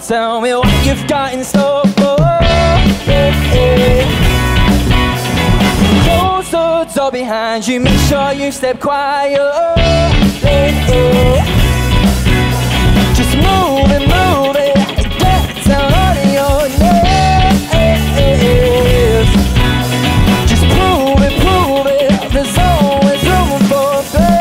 tell me what you've got in store for Close the door behind you, make sure you step quiet. Just move it, get down on your knees. Just prove it, there's always room for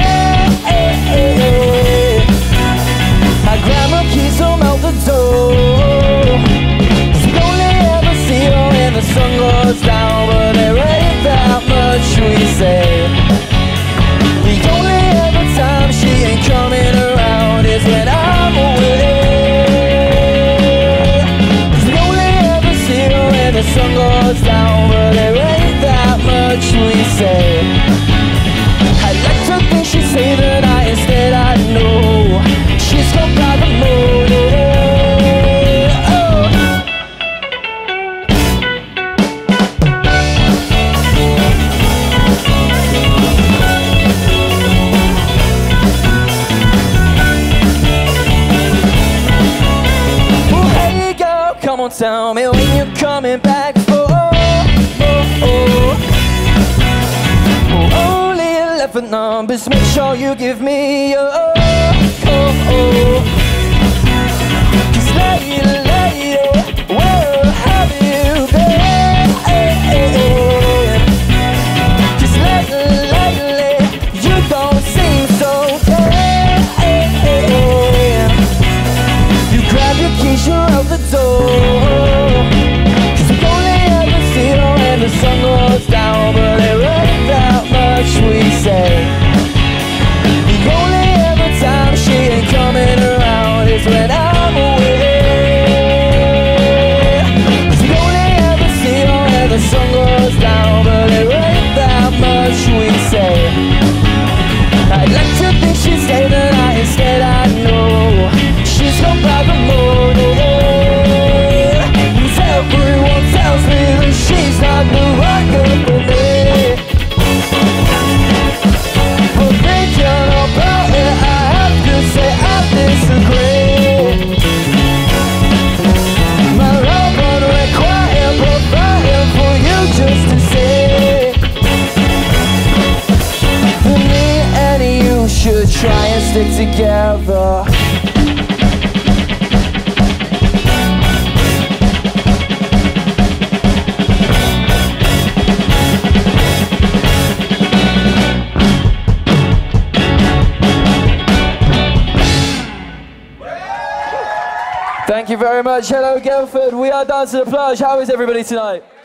faith. My grandma keys will melt the door. You only ever see her when the sun goes down, but there ain't that much we say. The only ever time she ain't coming around is when I'm away. We only ever see her when the sun goes down, but there ain't that much we say. I'd like to think she'd say that instead I know she's gone by the motive. Well, hey girl, come on, tell me when you're coming back for only 11 numbers, make sure you give me your call. Cause lady, where have you been? Cause lately, you don't seem so dead. You grab your keys, you're out the door. Cause we only ever see her when the sun goes down, but there ain't that much we say. The only ever time she ain't coming around is when I'm away. Cause we only ever see her when the sun goes down, but there ain't that much we say. I'd like to think she'd say that instead I know she's gone by the motive. Everyone tells me that she's not the right girl for me. But thinking about it, I have to say I disagree. My love won't require providing for you just to see. Me and you should try and stick together. Thank you very much. Hello, Guildford. We are dancing at Plage. How is everybody tonight?